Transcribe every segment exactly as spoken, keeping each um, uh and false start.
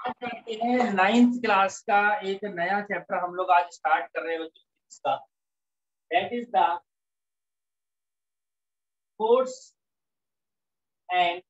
आज करते हैं नाइन्थ क्लास का एक नया चैप्टर हम लोग आज स्टार्ट कर रहे हैं बच्चों का। That is the force and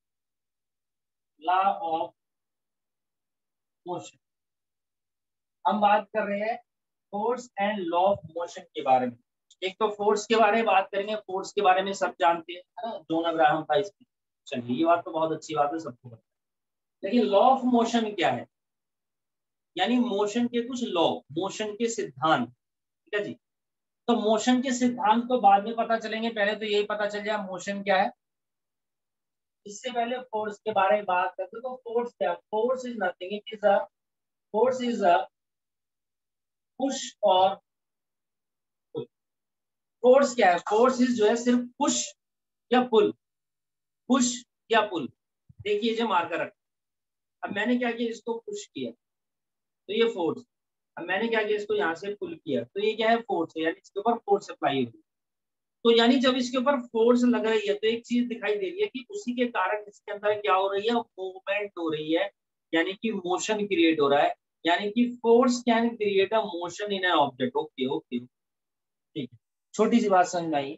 law of motion. हम बात कर रहे हैं force and law of motion के बारे में। एक तो फोर्स के बारे में बात करेंगे, फोर्स के बारे में सब जानते हैं, है ना, जॉन अब्राहम था इसमें। चलिए, ये बात तो बहुत अच्छी बात है, सबको पता है। लेकिन लॉ ऑफ मोशन क्या है, यानी मोशन के कुछ लॉ, मोशन के सिद्धांत। ठीक है जी। तो मोशन के सिद्धांत तो बाद में पता चलेंगे, पहले तो यही पता चल जाए मोशन क्या है। इससे पहले फोर्स के बारे में बात करते हैं। तो फोर्स क्या है? Force is nothing, it is a force is a push और पुल। फोर्स क्या है? फोर्स इज जो है सिर्फ पुश या पुल, पुश या पुल। देखिए जो मार्कर रखा, अब मैंने क्या किया, इसको पुश किया तो ये फोर्स, अब मैंने क्या किया, इसको यहाँ से पुल किया तो ये क्या है, फोर्स है, यानी इसके ऊपर फोर्स अप्लाई होगी। तो यानी जब इसके ऊपर फोर्स लग रही है तो एक चीज दिखाई दे रही है कि उसी के कारण इसके अंदर क्या हो रही है, मूवमेंट हो रही है, यानी कि मोशन क्रिएट हो रहा है। यानी कि force can create a motion in an object. Okay okay, ठीक है, छोटी सी बात समझ में आई।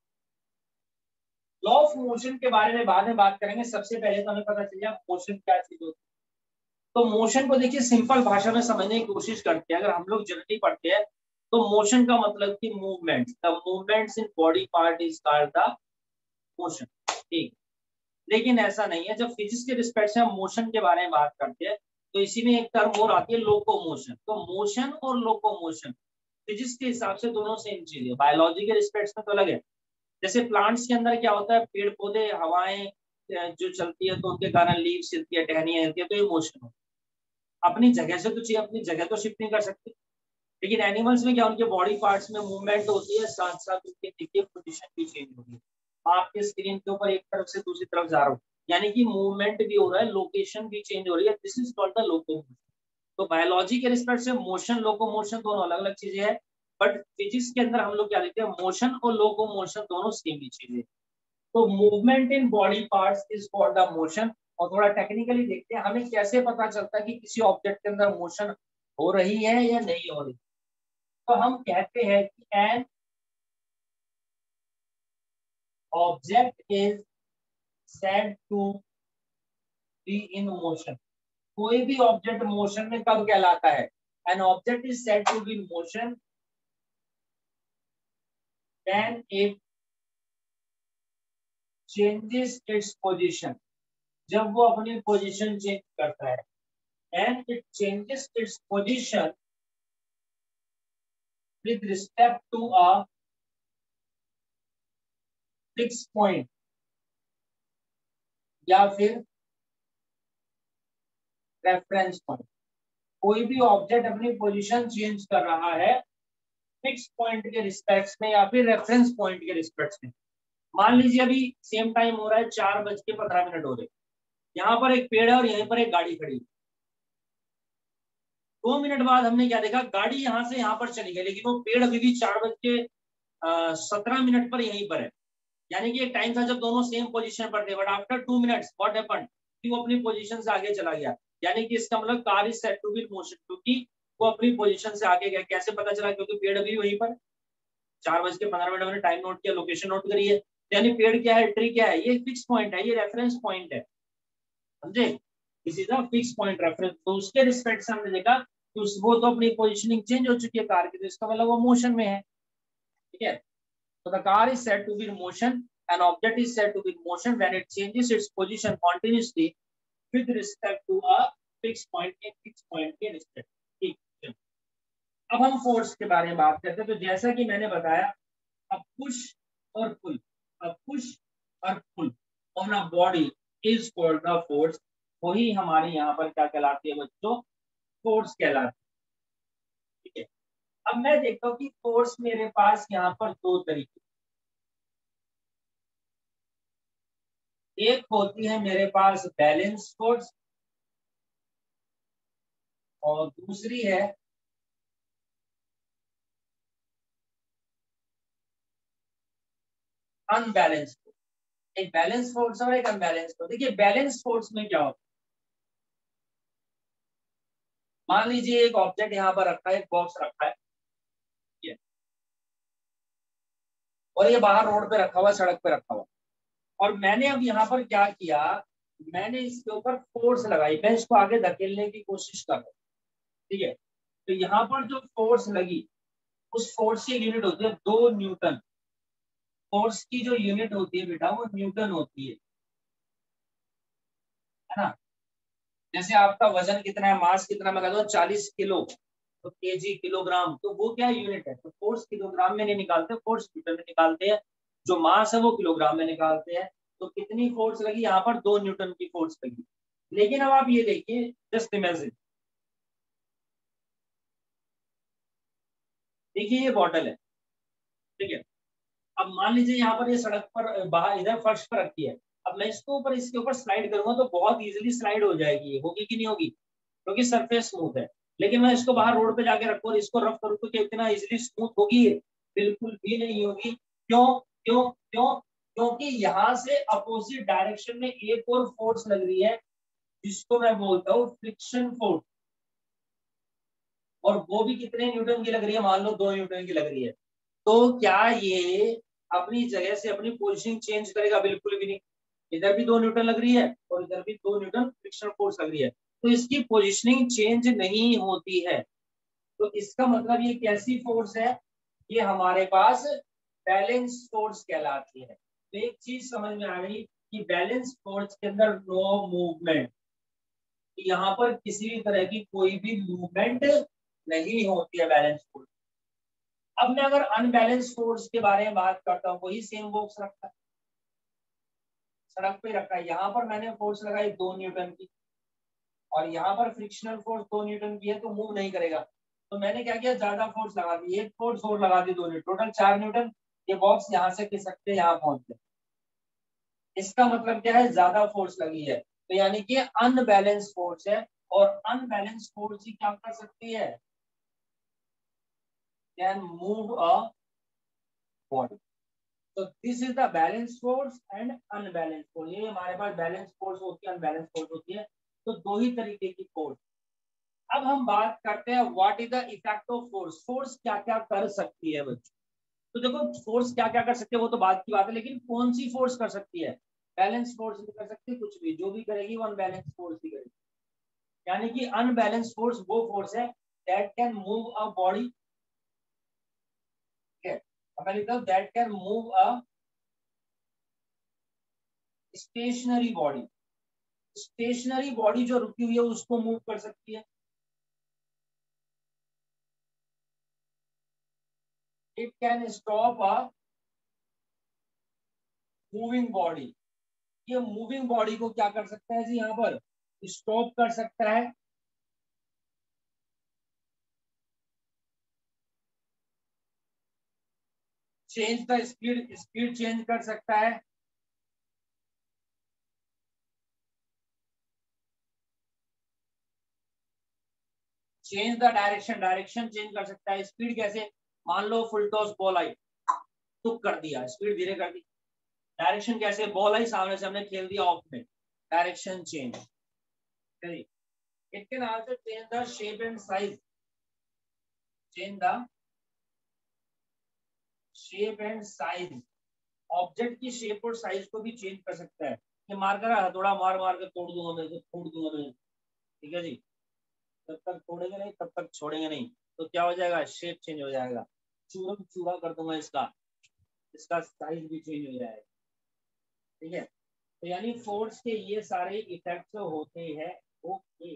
लॉ ऑफ मोशन के बारे में बाद में बात करेंगे। सबसे पहले तो हमें पता चल जाए मोशन क्या चीज होती है। तो मोशन को देखिए सिंपल भाषा में समझने की कोशिश करते हैं। अगर हम लोग जनरली पढ़ते हैं तो मोशन का मतलब कि movement, the movements in body part is called the motion. ठीक, लेकिन ऐसा नहीं है। जब फिजिक्स के रिस्पेक्ट से हम मोशन के बारे में बात करते हैं तो इसी में एक टर्म और आती है लोकोमोशन। तो मोशन और लोकोमोशन फिजिक्स के हिसाब से दोनों सेम चीज है, बायोलॉजी के रिस्पेक्ट में तो अलग है। जैसे प्लांट्स के अंदर क्या होता है, पेड़ पौधे हवाएं जो चलती है तो उनके कारण लीव्स हिलती है, टहनियां हिलती है, तो ये मोशन होता है। अपनी जगह से तो चाहिए, अपनी जगह तो शिफ्ट नहीं कर सकते। लेकिन एनिमल्स में क्या, उनके बॉडी पार्ट्स में मूवमेंट होती है, साथ साथ उनकी देखिए पोजीशन भी चेंज होती है। आपके स्क्रीन के ऊपर एक तरफ से दूसरी तरफ जा रहा हूँ, यानी कि मूवमेंट भी हो रहा है, लोकेशन भी चेंज हो रही है। This is called the locomotion. तो बायोलॉजी के रिस्पेक्ट से मोशन लोकोमोशन दोनों अलग अलग चीजें हैं, बट फिजिक्स के अंदर हम लोग क्या लेते हैं, मोशन और लोकोमोशन दोनों सेम ही चीजें। तो movement in body parts is called the motion. और थोड़ा टेक्निकली देखते हैं, हमें कैसे पता चलता है कि किसी ऑब्जेक्ट के अंदर मोशन हो रही है या नहीं हो रही। तो हम कहते हैं कि an object is said to be in motion. कोई भी ऑब्जेक्ट मोशन में कब कहलाता है? An object is said to be in motion when it changes its position. जब वो अपनी पोजीशन चेंज करता है, and it changes its position with respect to a fix point, या फिर रेफरेंस पॉइंट। कोई भी ऑब्जेक्ट अपनी पोजीशन चेंज कर रहा है फिक्स पॉइंट के रिस्पेक्ट में या फिर रेफरेंस पॉइंट के रिस्पेक्ट में। मान लीजिए अभी सेम टाइम हो रहा है, चार बज के पंद्रह मिनट हो रहे, यहाँ पर एक पेड़ है और यहीं पर एक गाड़ी खड़ी। दो मिनट बाद हमने क्या देखा, गाड़ी यहाँ से यहाँ पर चली गई, लेकिन वो पेड़ अभी भी चार बज के सत्रह मिनट पर यहीं पर है। यानी कि एक टाइम था जब दोनों सेम पोजीशन पर थे, but after two minutes what happened कि वो अपनी पोजीशन से आगे चला गया। यानी कि इसका मतलब car is set to be in motion, क्योंकि वो अपनी पोजीशन से आगे गया। कैसे पता चला? क्योंकि पेड़ अभी वहीं पर, चार बज के पंद्रह मिनट मैंने टाइम नोट किया, लोकेशन नोट करी है। यानी पेड़ क्या है, ट्री क्या है, ये फिक्स पॉइंट है, ये रेफरेंस पॉइंट है, समझे? This is a fix point reference. तो उसके रिस्पेक्ट से हमने देखा कि उस वो तो अपनी पोजीशनिंग चेंज हो चुकी है कार की, तो इसका मतलब वो मोशन में है। ठीक है, तो the car is said to be in motion, an object is said to be in motion when it changes its position continuously with respect to a fixed point, एक fixed point के respect। ठीक है, अब हम force के बारे में बात करते हैं। तो जैसा कि मैंने बताया, अब पुश और पुल, अब पुश और pull on a body is called the force. वही हमारे यहाँ पर क्या कहलाती है बच्चों, फोर्स कहलाती है। ठीक है, अब मैं देखता हूँ कि फोर्स मेरे पास यहाँ पर दो तरीके, एक होती है मेरे पास बैलेंस फोर्स और दूसरी है अनबैलेंस फोर्स। एक बैलेंस फोर्स और एक अनबैलेंस फोर्स। देखिए बैलेंस फोर्स में क्या होता मान लीजिए एक ऑब्जेक्ट यहाँ पर रखा है, एक बॉक्स रखा है, ये, और ये बाहर रोड पे रखा हुआ, सड़क पे रखा हुआ, और मैंने अब यहाँ पर क्या किया, मैंने इसके ऊपर फोर्स लगाई, मैं इसको आगे धकेलने की कोशिश कर रहा हूँ, ठीक है। तो यहाँ पर जो फोर्स लगी, उस फोर्स की यूनिट होती है दो न्यूटन। फोर्स की जो यूनिट होती है बेटा वो न्यूटन होती है है ना। जैसे आपका वजन कितना है, मास कितना, मैं कहता हूँ चालीस किलो, तो केजी किलोग्राम, तो वो क्या यूनिट है, तो फोर्स किलोग्राम में नहीं निकालते, फोर्स न्यूटन में निकालते हैं। जो मास है वो किलोग्राम में निकालते हैं। तो कितनी फोर्स लगी यहाँ पर, दो न्यूटन की फोर्स लगी। लेकिन अब आप ये देखिए, जस्ट इमेजिन, देखिए ये बॉटल है, ठीक है। अब मान लीजिए यहाँ पर ये सड़क पर बाहर इधर फर्श पर रखी है, अब मैं इसको ऊपर इसके ऊपर स्लाइड करूंगा तो बहुत इजीली स्लाइड हो जाएगी, होगी कि नहीं होगी, क्योंकि सरफेस स्मूथ है। लेकिन मैं इसको बाहर रोड पे जाके रखूँ और इसको रफ करूँ तो क्या इतना इजीली स्मूथ होगी? बिल्कुल भी नहीं होगी। क्यों क्यों क्यों? क्योंकि यहाँ से अपोजिट डायरेक्शन में एक और फोर्स लग रही है, जिसको मैं बोलता हूँ फ्रिक्शन फोर्स, और वो भी कितने न्यूटन की लग रही है, मान लो दो न्यूटन की लग रही है। तो क्या ये अपनी जगह से अपनी पोजीशन चेंज करेगा? बिल्कुल भी नहीं। इधर भी दो न्यूटन लग रही है और इधर भी दो न्यूटन फ्रिक्शन फोर्स लग रही है, तो इसकी पोजीशनिंग चेंज नहीं होती है। तो इसका मतलब ये कैसी फोर्स है, ये हमारे पास बैलेंस फोर्स कहलाती है। तो एक चीज समझ में आ गई कि बैलेंस फोर्स के अंदर नो मूवमेंट, यहाँ पर किसी भी तरह की कोई भी मूवमेंट नहीं होती है बैलेंस फोर्स। अब मैं अगर अनबैलेंस फोर्स के बारे में बात करता हूँ, वही सेम बॉक्स रखा है, सड़क पे रखा है, यहाँ पर मैंने फोर्स लगाई दो न्यूटन की, और यहाँ पर फ्रिक्शनल फोर्स दो न्यूटन की है, तो मूव नहीं करेगा। तो मैंने क्या किया, ज्यादा फोर्स लगा दी, एक फोर्स और लगा दी, दो न्यूटन, टोटल चार न्यूटन। ये बॉक्स यहाँ से खिसक के यहाँ पहुंच गया। इसका मतलब क्या है, ज्यादा फोर्स लगी है, तो यानी कि अनबैलेंस फोर्स है। और अनबैलेंस फोर्स ही क्या कर सकती है, कैन मूव अ बॉडी। तो this is the balance force and unbalance force. ये हमारे पास बैलेंस फोर्स होती है, अनबैलेंस फोर्स होती है। तो दो ही तरीके की फोर्स। अब हम बात करते हैं what is the effect of force. Force क्या क्या कर सकती है बच्चों? तो देखो फोर्स क्या क्या कर सकती है वो तो बात की बात है, लेकिन कौन सी फोर्स कर सकती है? बैलेंस फोर्स भी कर सकती है, कुछ भी, जो भी करेगी वो अनबैलेंस फोर्स भी करेगी। यानी कि अनबैलेंस फोर्स वो फोर्स है that can move a body, that can move a stationary body. Stationary body जो रुकी हुई है उसको मूव कर सकती है। It can stop a moving body. ये मूविंग बॉडी को क्या कर सकता है जी, यहाँ पर स्टॉप कर सकता है। Change the speed, speed change कर सकता है। Change the direction, direction change कर सकता है। स्पीड कैसे, मान लो फुल टॉस बॉल आई, टुक कर दिया, स्पीड धीरे कर दी। डायरेक्शन कैसे, बॉल आई सामने से, हमने खेल दिया ऑफ में, direction change. It can also change the shape and size, change the shape and size. Object की शेप और साइज को भी चेंज कर सकता है। ये मार कर हथौड़ा मार मार के तोड़ दूंगा मैं, तोड़ दूंगा मैं, ठीक है जी। जब तक तोड़ेंगे नहीं तब तक छोड़ेंगे नहीं, तो क्या हो जाएगा, शेप चेंज हो जाएगा। चूरम चूरा कर दूंगा इसका, इसका साइज भी चेंज हो जाएगा, ठीक है। तो यानी फोर्स के ये सारे इफेक्ट्स होते हैं। ओके,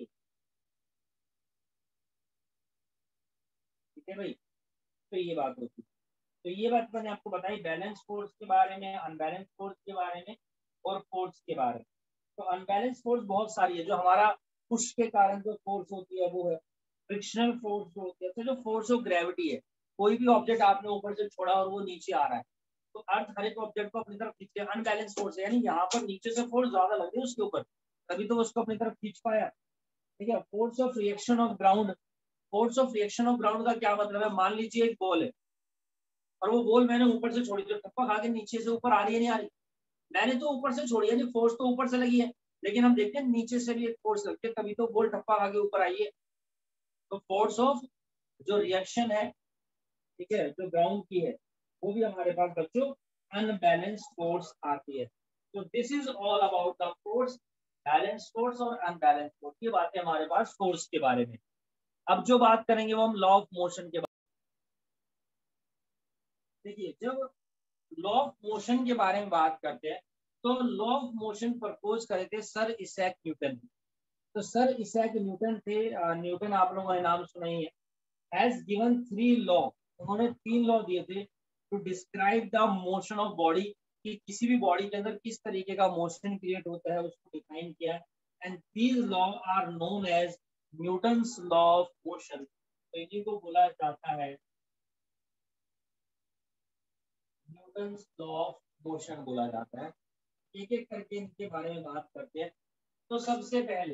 ठीक है भाई। तो ये बात होती है। तो ये बात मैंने आपको बताई बैलेंस फोर्स के बारे में, अनबैलेंस फोर्स के बारे में, और फोर्स के बारे में। तो अनबैलेंस फोर्स बहुत सारी है। जो हमारा पुश के कारण जो फोर्स होती है वो है फ्रिक्शनल फोर्स जो होती है। तो जो फोर्स ऑफ ग्रेविटी है, कोई भी ऑब्जेक्ट आपने ऊपर से छोड़ा और वो नीचे आ रहा है, तो अर्थ हर एक ऑब्जेक्ट को अपनी तरफ खींचते हैं, अनबैलेंस फोर्स है। यानी यहाँ पर नीचे से फोर्स ज्यादा लग रही है उसके ऊपर, तभी तो उसको अपनी तरफ खींच पाया, ठीक है। Force of reaction of ground. Force of reaction of ground का क्या मतलब है, मान लीजिए एक बॉल है और वो बॉल मैंने ऊपर से छोड़ी, तो टप्पा खा के नीचे से ऊपर आ रही है, नहीं आ रही? मैंने तो ऊपर से छोड़ी है, नहीं, फोर्स तो ऊपर से लगी है, लेकिन हम देखते हैं नीचे से भी एक फोर्स लगती है, तभी तो बॉल टप्पा खा के ऊपर आई है। तो फोर्स ऑफ जो रिएक्शन है, ठीक है, जो ग्राउंड की है, वो भी हमारे पास बच्चों अनबैलेंस्ड फोर्स आती है। तो this is all about the force, balance force और अनबैलेंस फोर्स। ये बातें हमारे पास फोर्स के बारे में। अब जो बात करेंगे वो हम लॉ ऑफ मोशन के बारे में। देखिए, जब लॉ ऑफ मोशन के बारे में बात करते हैं तो लॉ ऑफ मोशन प्रपोज करे थे सर इसैक न्यूटन। तो सर इसैक न्यूटन थे, न्यूटन आप लोगों ने नाम सुना ही है। हैज गिवन थ्री लॉ, उन्होंने तीन लॉ दिए थे to describe the motion of body, कि किसी भी बॉडी के अंदर किस तरीके का मोशन क्रिएट होता है उसको डिफाइन किया है। And these law are known as Newton's law of motion. तो इन्हीं को बोला जाता है न्यूटन्स लॉ ऑफ मोशन बोला जाता है। एक एक करके इनके बारे में बात करते हैं। तो सबसे पहले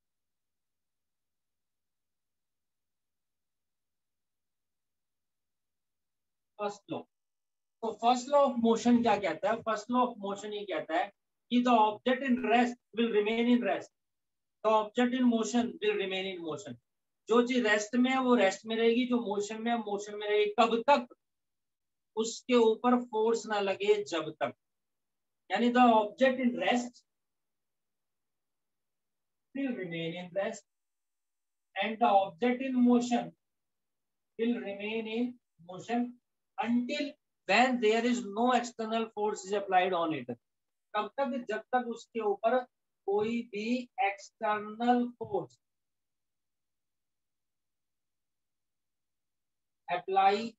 फर्स्ट लॉ। तो फर्स्ट लॉ ऑफ मोशन क्या कहता है? फर्स्ट लॉ ऑफ मोशन ये कहता है कि the object in rest will remain in rest, the object in motion will remain in motion. जो चीज रेस्ट में है वो रेस्ट में रहेगी, जो मोशन में है मोशन में रहेगी, कब तक? उसके ऊपर फोर्स ना लगे जब तक। यानी the object in rest will remain in rest and the object in motion will remain in motion until when there is no external force is applied on it। तब तक जब तक उसके ऊपर कोई भी एक्सटर्नल फोर्स अप्लाई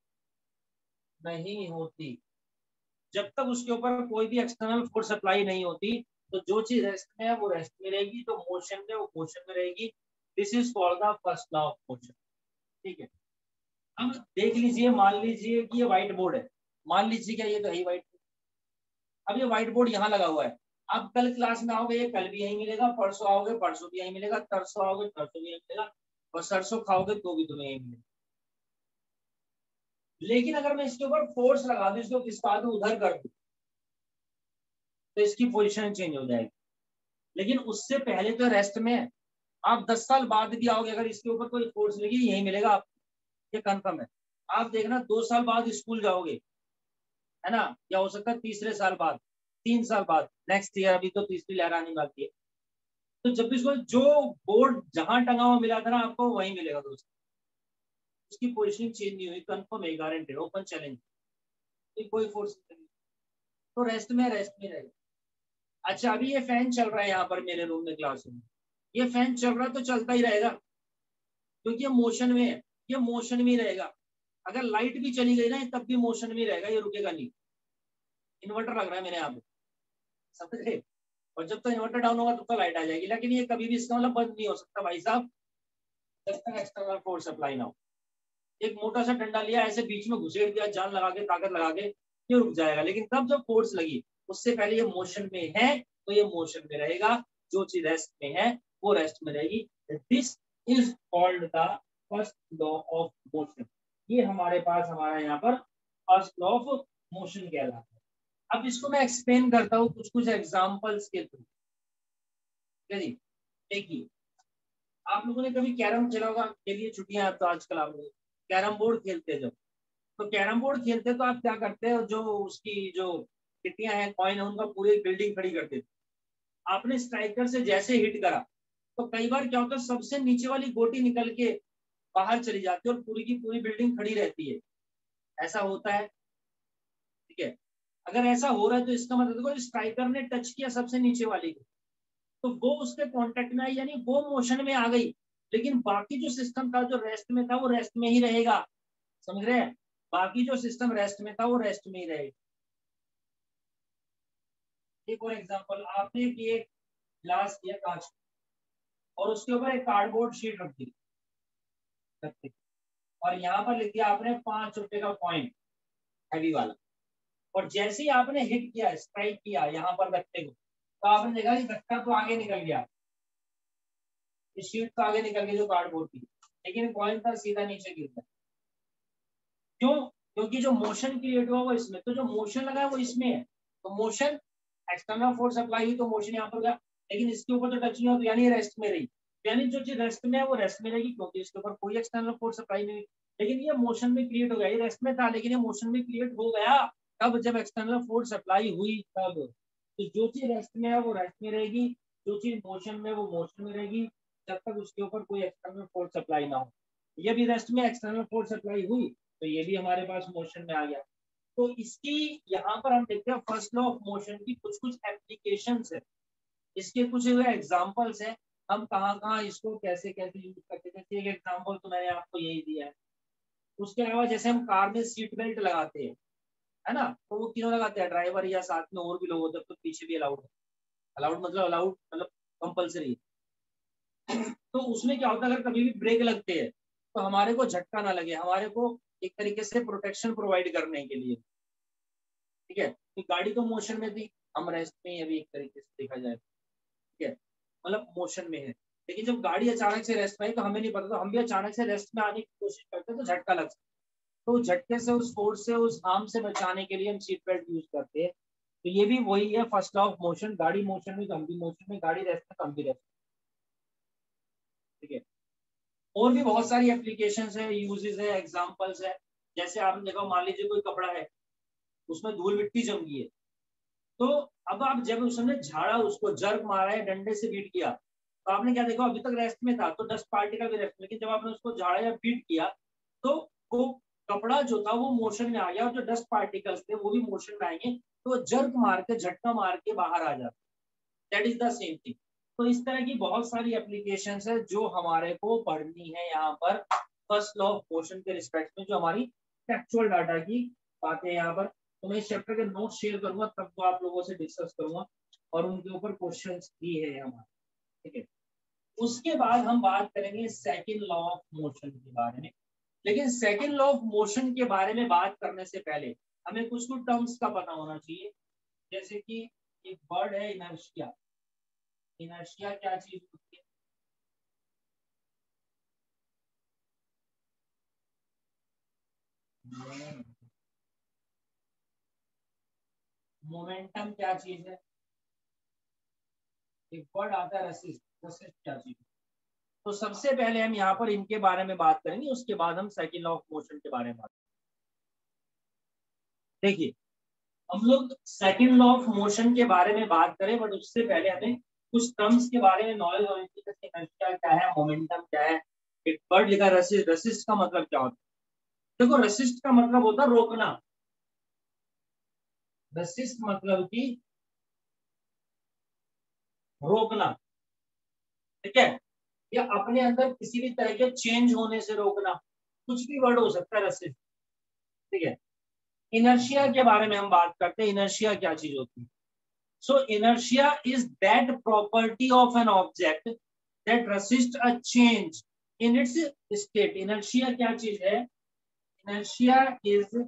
नहीं होती, जब तक उसके ऊपर कोई भी एक्सटर्नल फोर्स अप्लाई नहीं होती, तो जो चीज रेस्ट में है वो रेस्ट में रहेगी, जो मोशन में वो मोशन में रहेगी। This is called the first law of motion. ठीक है, अब देख लीजिए, मान लीजिए कि ये व्हाइट बोर्ड है। मान लीजिए क्या ये तो है व्हाइट बोर्ड। अब ये व्हाइट बोर्ड यहाँ लगा हुआ है। अब कल क्लास में आओगे ये कल भी यही मिलेगा, परसों आओगे परसों भी यही मिलेगा, तरसों आओगे तरसों भी यही मिलेगा, और सरसों खाओगे तो भी तुम्हें यही मिलेगा। लेकिन अगर मैं इसके ऊपर फोर्स लगा दूं, इसको खिसका दूं, उधर कर दूं, तो इसकी पोजीशन चेंज हो जाएगी। लेकिन उससे पहले तो रेस्ट में है। आप दस साल बाद भी आओगे, अगर इसके ऊपर कोई फोर्स लगी यही मिलेगा आपको, ये कंफर्म है। आप देखना दो साल बाद स्कूल जाओगे, है ना, या हो सकता है तीसरे साल बाद, तीन साल बाद, नेक्स्ट ईयर, अभी तो तीसरी लहर आने वाली है। तो जब भी इसको जो बोर्ड जहां टंगा हुआ मिला था ना आपको, वही मिलेगा दोस्तों। उसकी पोजीशन चेंज नहीं हुई, कंफर्म है, गारंटेड, ओपन चैलेंज, कोई फोर्स नहीं। तो रेस्ट में रेस्ट में रहेगा। अच्छा, अभी ये फैन चल रहा है यहाँ पर मेरे रूम में, क्लासरूम में, ये फैन चल रहा है तो चलता ही रहेगा, क्योंकि ये मोशन में है, ये मोशन में ही रहेगा। अगर लाइट भी चली गई ना तब भी मोशन में रहेगा, ये रुकेगा नहीं। इन्वर्टर लग रहा है मेरे यहाँ पे, समझ रहे? और जब तक तो इन्वर्टर डाउन होगा तब तक तो लाइट आ जाएगी, लेकिन ये कभी भी इसका मतलब बंद नहीं हो सकता भाई साहब, जब तक एक्सटर्नल फोर्स अप्लाई ना हो। एक मोटा सा डंडा लिया, ऐसे बीच में घुसेड़ दिया, जान लगा के, ताकत लगा के, ये रुक जाएगा। लेकिन तब जब फोर्स लगी उससे पहले ये मोशन में है तो ये मोशन में रहेगा, जो चीज रेस्ट में है वो रेस्ट में रहेगी। This is called the first law of motion. ये हमारे पास हमारा यहाँ पर फर्स्ट लॉ ऑफ मोशन कहलाता है। अब इसको मैं एक्सप्लेन करता हूँ कुछ कुछ एग्जांपल्स के थ्रू। जी देखिए, आप लोगों ने कभी कैरम खेला होगा, खेलिए, छुट्टियां तो आजकल आप लोग कैरम बोर्ड खेलते हैं। जब तो कैरम बोर्ड खेलते तो आप क्या करते हैं, जो उसकी जो टिट्टियां हैं, कॉइन है, उनका पूरी बिल्डिंग खड़ी करते थे। आपने स्ट्राइकर से जैसे हिट करा तो कई बार क्या होता है, सबसे नीचे वाली गोटी निकल के बाहर चली जाती है और पूरी की पूरी बिल्डिंग खड़ी रहती है। ऐसा होता है, ठीक है। अगर ऐसा हो रहा है तो इसका मतलब देखो, स्ट्राइकर ने टच किया सबसे नीचे वाली को, तो वो उसके कांटेक्ट में आई, यानी वो मोशन में आ गई। लेकिन बाकी जो सिस्टम था जो रेस्ट में था वो रेस्ट में ही रहेगा, समझ रहे हैं? बाकी जो सिस्टम रेस्ट में था वो रेस्ट में ही रहेगा। एक और एग्जांपल, आपने एक ग्लास किया कांच और उसके ऊपर एक कार्डबोर्ड शीट रख दी, और यहाँ पर लिख दिया आपने पांच रुपए का कॉइन, हैवी वाला। और जैसे ही आपने हिट किया, स्ट्राइक किया यहाँ पर गत्ते को, तो आपने देखा कि गत्ता तो आगे निकल गया, शीट तो आगे निकल गई जो कार्डबोर्ड की, लेकिन कॉइन था सीधा नीचे गिर गया। क्यों? क्योंकि जो मोशन क्रिएट हुआ वो इसमें, तो जो मोशन लगा है वो इसमें है, तो मोशन एक्सटर्नल फोर्स अप्लाई हुई तो मोशन यहाँ पर गया, लेकिन इसके ऊपर तो टच नहीं हुआ, तो यानी रेस्ट में रही। यानी जो चीज रेस्ट में है वो रेस्ट में रहेगी क्योंकि इसके ऊपर कोई एक्सटर्नल फोर्स अप्लाई नहीं। लेकिन ये मोशन में क्रिएट हो गया, ये रेस्ट में था लेकिन ये मोशन में क्रिएट हो गया तब जब एक्सटर्नल फोर्स अप्लाई हुई तब। तो जो चीज रेस्ट में है वो रेस्ट में रहेगी, जो चीज मोशन में वो मोशन में रहेगी जब तक उसके ऊपर कोई एक्सटर्नल फोर्स अप्लाई ना हो। ये भी रेस्ट में एक्सटर्नल फोर्स अप्लाई हुई तो ये भी हमारे पास मोशन में आ गया। तो इसकी यहाँ पर हम देखते हैं फर्स्ट लॉ ऑफ मोशन की कुछ कुछ एप्लीकेशंस है, इसके कुछ एग्जांपल्स है, हम कहाँ कहाँ इसको कैसे कैसे यूज करते हैं। जैसे एक एग्जांपल तो मैंने आपको यही दिया है। उसके अलावा जैसे हम कार में सीट बेल्ट लगाते हैं, है ना, तो वो क्यों लगाते हैं, ड्राइवर या साथ में और भी लोग होते हैं तो पीछे भी अलाउड है। अलाउड मतलब अलाउड मतलब कंपलसरी। तो उसमें क्या होता है, अगर कभी भी ब्रेक लगते हैं तो हमारे को झटका ना लगे, हमारे को एक तरीके से प्रोटेक्शन प्रोवाइड करने के लिए। ठीक है, तो गाड़ी तो मोशन में थी, हम रेस्ट में अभी एक तरीके से देखा जाए, ठीक है, मतलब मोशन में है। लेकिन जब गाड़ी अचानक से रेस्ट में आई तो हमें नहीं पता, तो हम भी अचानक से रेस्ट में आने की कोशिश करते हैं तो झटका लग सकता है। तो झटके से, उस फोर्स से, उस हार्म से बचाने के लिए हम सीट बेल्ट यूज करते हैं। तो ये भी वही है फर्स्ट लॉ ऑफ मोशन, गाड़ी मोशन में तो हम भी मोशन में, गाड़ी रेस्ट में तो हम भी रेस्ट। ठीक है, और भी बहुत सारी एप्लीकेशंस है, यूजेस है, एग्जांपल्स है। जैसे आपने देखा, मान लीजिए कोई कपड़ा है उसमें धूल मिट्टी जम गई है, तो अब आप जब उसने झाड़ा, उसको जर्क मारा है, डंडे से बीट किया, तो आपने क्या देखा, अभी तक रेस्ट में था तो डस्ट पार्टिकल भी रेस्ट, लेकिन जब आपने उसको झाड़ा या बीट किया तो वो कपड़ा जो था वो मोशन में आ गया और जो डस्ट पार्टिकल्स थे वो भी मोशन में आएंगे, तो जर्क मार के, झटका मार के बाहर आ जाता। That is the same thing. तो इस तरह की बहुत सारी एप्लीकेशंस है जो हमारे को पढ़नी है यहाँ पर फर्स्ट लॉ ऑफ मोशन के रिस्पेक्ट में, जो हमारी टेक्चुअल डाटा की बातें यहाँ पर। तो मैं इस चैप्टर के नोट शेयर करूंगा तब तो आप लोगों से डिस्कस करूंगा और उनके ऊपर क्वेश्चंस भी है हमारे। ठीक है, उसके बाद हम बात करेंगे सेकंड लॉ ऑफ मोशन के बारे में। लेकिन सेकंड लॉ ऑफ मोशन के बारे में बात करने से पहले हमें कुछ कुछ टर्म्स का पता होना चाहिए। जैसे कि एक वर्ड है इनर्शिया। इनर्शिया क्या चीज होती है? मोमेंटम क्या चीज है? एक वर्ड आता है रेसिस्ट। रेसिस्ट क्या चीज है? तो सबसे पहले हम यहाँ पर इनके बारे में बात करेंगे, उसके बाद हम सेकंड लॉ ऑफ मोशन के बारे में बात। देखिए, हम लोग सेकंड लॉ ऑफ मोशन के बारे में बात करें, बट उससे पहले हमें कुछ टर्म्स के बारे में नॉलेज होनी चाहिए। जैसे इनर्शिया क्या है, मोमेंटम क्या है। एक वर्ड लिखा रेसिस्ट। रेसिस्ट का मतलब क्या होता है? देखो, रेसिस्ट का मतलब होता है रोकना। रेसिस्ट मतलब कि रोकना। ठीक है, या अपने अंदर किसी भी तरह के चेंज होने से रोकना, कुछ भी वर्ड हो सकता है रेसिस्ट। ठीक है, इनर्शिया के बारे में हम बात करते हैं। इनर्शिया क्या चीज होती है? So inertia is that property of an object that resist a change in its state. Inertia क्या चीज है? Inertia is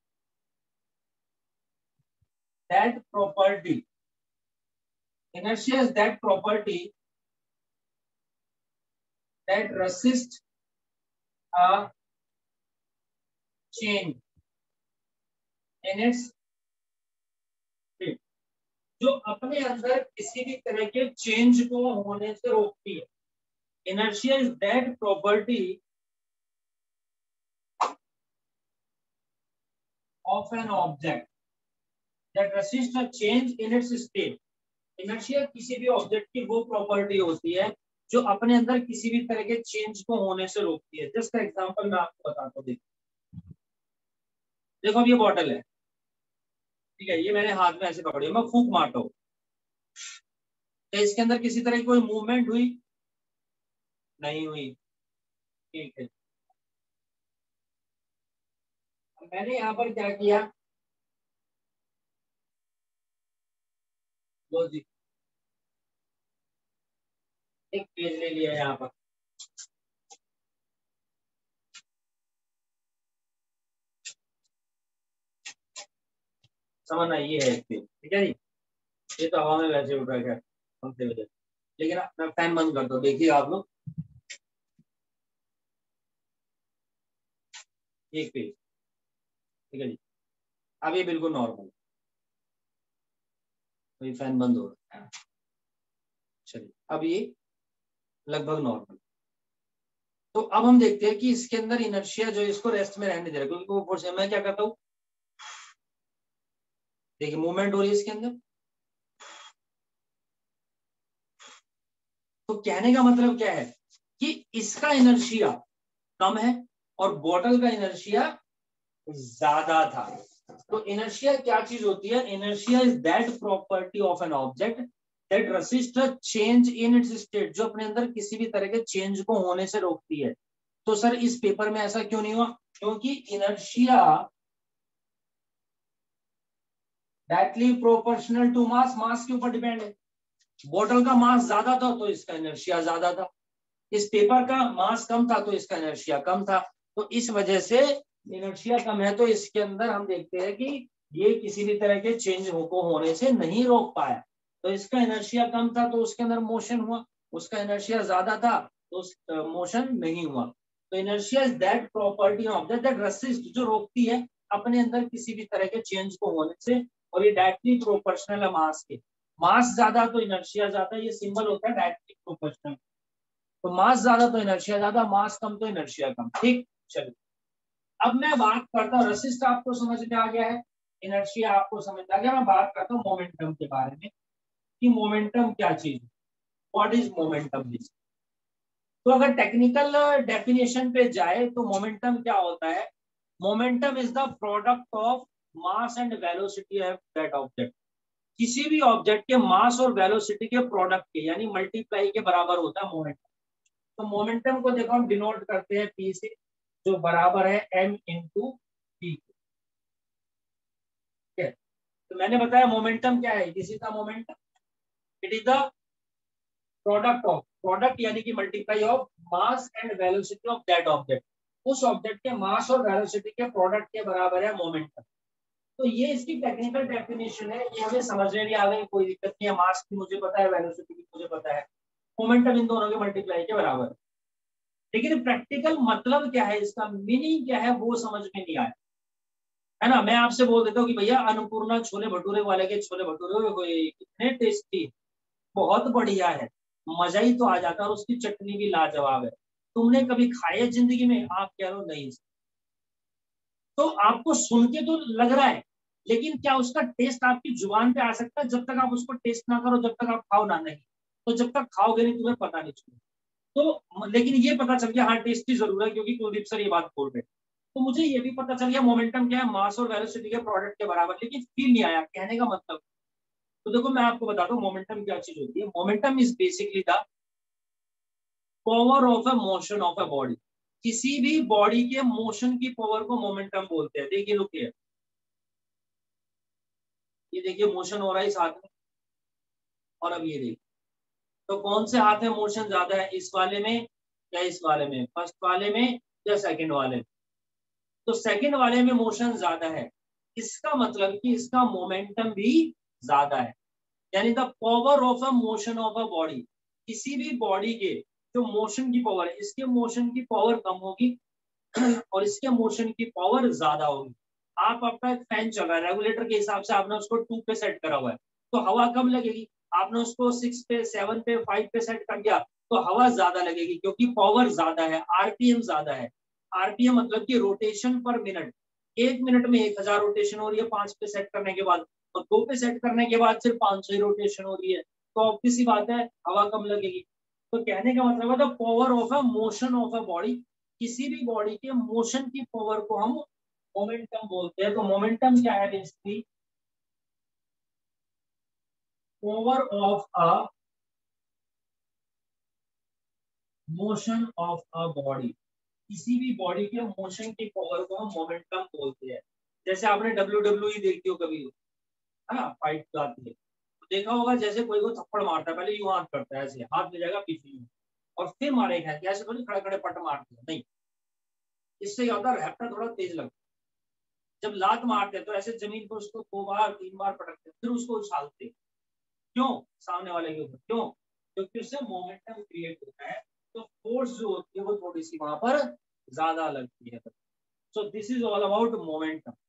that property, inertia is that property that resists a change in its state, जो अपने अंदर किसी भी तरह के चेंज को होने से रोकती है। inertia is that property of an object that resists a change in its state। inertia किसी भी ऑब्जेक्ट की वो प्रॉपर्टी होती है जो अपने अंदर किसी भी तरह के चेंज को होने से रोकती है। जस्ट एग्जांपल मैं आपको बताता हूँ। देखो देखो, अब ये बॉटल है, ठीक है, ये मैंने हाथ में ऐसे पकड़ी, मैं फूंक मारता हूँ, तो इसके अंदर किसी तरह की कोई मूवमेंट हुई? नहीं हुई। ठीक है, मैंने यहाँ पर क्या किया, लो जी, एक पेज ले लिया यहाँ पर। समझना, ये है एक पेज, ठीक है जी। ये तो हवा में वैसे उठ रहा है पंखे वजह, लेकिन मैं फैन बंद कर दो, देखिए आप लोग, एक पेज, ठीक है जी। अब ये बिल्कुल नॉर्मल, तो ये फैन बंद हो रहा है। चलिए, अब ये लगभग नॉर्मल। तो अब हम देखते हैं कि इसके अंदर इनर्शिया जो है इसको रेस्ट में रहने दे रहा है, क्योंकि वो फोर्स है। मैं क्या करता हूँ, देखिए मूवमेंट हो रही है इसके अंदर। तो कहने का मतलब क्या है कि इसका इनर्शिया कम है और बॉटल का इनर्शिया ज्यादा था। तो इनर्शिया क्या चीज होती है? Inertia is that property of an object that resist change in its state, जो अपने अंदर किसी भी तरह के चेंज को होने से रोकती है। तो सर इस पेपर में ऐसा क्यों नहीं हुआ? क्योंकि inertia directly proportional to mass, mass के ऊपर डिपेंड है। बॉटल का मास ज्यादा था तो इसका इनर्शिया ज्यादा था, इस पेपर का मास कम था तो इसका इनर्शिया कम था। तो इस वजह से इनर्शिया कम है, तो इसके अंदर हम देखते हैं कि ये किसी भी तरह के चेंज को होने से नहीं रोक पाया। तो इसका इनर्शिया कम था तो उसके अंदर मोशन हुआ, उसका इनर्शिया ज्यादा था तो उस मोशन नहीं हुआ। तो inertia is that property of that that resist, जो रोकती है अपने अंदर किसी भी तरह के चेंज को होने से, और ये डायरेक्टली प्रोपोर्शनल है मास के। मास ज्यादा तो इनर्शिया ज्यादा, ये सिंबल होता है डायरेक्टली प्रोपोर्शनल। तो मास ज्यादा तो इनर्शिया ज्यादा, मास कम तो इनर्शिया कम। ठीक, चलिए अब मैं बात करता हूँ, रेसिस्ट आपको समझ में आ गया है, इनर्शिया आपको समझ में आ गया। मैं बात करता हूँ मोमेंटम के बारे में कि मोमेंटम क्या चीज है, व्हाट इज मोमेंटम। तो अगर टेक्निकल डेफिनेशन पे जाए तो मोमेंटम क्या होता है? Momentum is the product of mass and velocity of that object. किसी भी ऑब्जेक्ट के मास और वेलोसिटी के प्रोडक्ट के यानी मल्टीप्लाई के बराबर होता है मोमेंटम। तो मोमेंटम को देखो हम डिनोट करते हैं पी से, जो बराबर है एम इंटू पी। ठीक है, तो मैंने बताया मोमेंटम क्या है, this is the momentum, it is the product of, product यानी कि multiply of mass and velocity of that object. उस ऑब्जेक्ट के मास और वेलोसिटी के प्रोडक्ट के बराबर है मोमेंटम। तो ये इसकी टेक्निकल डेफिनेशन है, ये हमें समझने में आ गई, कोई दिक्कत नहीं है। मास की मुझे पता है, वेलोसिटी की मुझे पता है, मोमेंटम इन दोनों के मल्टीप्लाई के बराबर है। लेकिन प्रैक्टिकल मतलब क्या है, इसका मीनिंग क्या है, वो समझ में नहीं आया, है ना। मैं आपसे बोल देता हूँ कि भैया अन्नपूर्णा छोले भटूरे वाले के छोले भटूरे कितने टेस्टी, बहुत बढ़िया है, मजा ही तो आ जाता है, और उसकी चटनी भी लाजवाब है। तुमने कभी खाए जिंदगी में? आप कह रहे हो नहीं। तो आपको सुन के तो लग रहा है, लेकिन क्या उसका टेस्ट आपकी जुबान पे आ सकता है? जब तक आप उसको टेस्ट ना करो, जब तक आप खाओ ना, नहीं। तो जब तक खाओगे नहीं तुम्हें पता नहीं चलेगा। तो लेकिन ये पता चल गया हाँ टेस्टी जरूर है, क्योंकि कुलदीप सर ये बात बोल रहे। तो मुझे ये भी पता चल गया मोमेंटम क्या है, मास और वेलोसिटी के प्रोडक्ट के बराबर, लेकिन फील नहीं आया कहने का मतलब। तो देखो मैं आपको बताता हूँ मोमेंटम क्या चीज होती है। Momentum is basically the power of a motion of a body. किसी भी बॉडी के मोशन की पावर को मोमेंटम बोलते हैं। देखिए लोग, ये देखिए मोशन हो रहा है इस हाथ में, और अब ये देखिए, तो कौन से हाथ में मोशन ज्यादा है, इस वाले में या इस वाले में, फर्स्ट वाले में या सेकंड वाले में? तो सेकंड वाले में मोशन ज्यादा है, इसका मतलब कि इसका मोमेंटम भी ज्यादा है। यानी the power of a motion of a body, किसी भी बॉडी के जो मोशन की पावर है, इसके मोशन की पावर कम होगी और इसके मोशन की पावर ज्यादा होगी। आप आपका एक फैन चल रहा है, रेगुलेटर के हिसाब से आपने उसको टू पे सेट करा हुआ है, तो हवा कम लगेगी। आपने उसको सिक्स पे, सेवन पे, फाइव पे सेट कर दिया तो हवा ज्यादा लगेगी, क्योंकि पावर ज्यादा है, आरपीएम ज्यादा है। आरपीएम मतलब कि रोटेशन पर मिनट। एक मिनट में एक हजार रोटेशन हो रही है पांच पे सेट करने के बाद, और दो पे सेट करने के बाद सिर्फ पांच सौ ही रोटेशन हो रही है, तो अब किसी बात है हवा कम लगेगी। तो कहने का मतलब है the power of a motion of a body, किसी भी बॉडी के मोशन की पावर को हम मोमेंटम बोलते हैं। तो मोमेंटम क्या है? Basically power of a motion of a body, किसी भी बॉडी के मोशन की पावर को हम मोमेंटम बोलते हैं। जैसे आपने डब्ल्यू डब्ल्यू ई देखी हो कभी, है ना, फाइट आती है, तो देखा होगा जैसे कोई को थप्पड़ मारता है, पहले यूं हाथ करता है, ऐसे हाथ ले जाएगा पीछे यूं, और फिर मारेगा, ऐसे थोड़ी खड़े खड़े पट मारते हैं, नहीं। इससे क्या होता है, रैप्टर थोड़ा तेज लगता है। जब लात मारते हैं तो ऐसे जमीन पर उसको दो बार तीन बार पटकते हैं, फिर उसको उछालते हैं। क्यों? सामने वाले के ऊपर। क्यों? क्योंकि उससे मोमेंटम क्रिएट होता है, तो फोर्स जो होती है वो थोड़ी सी वहां पर ज्यादा लगती है। So this is all about momentum.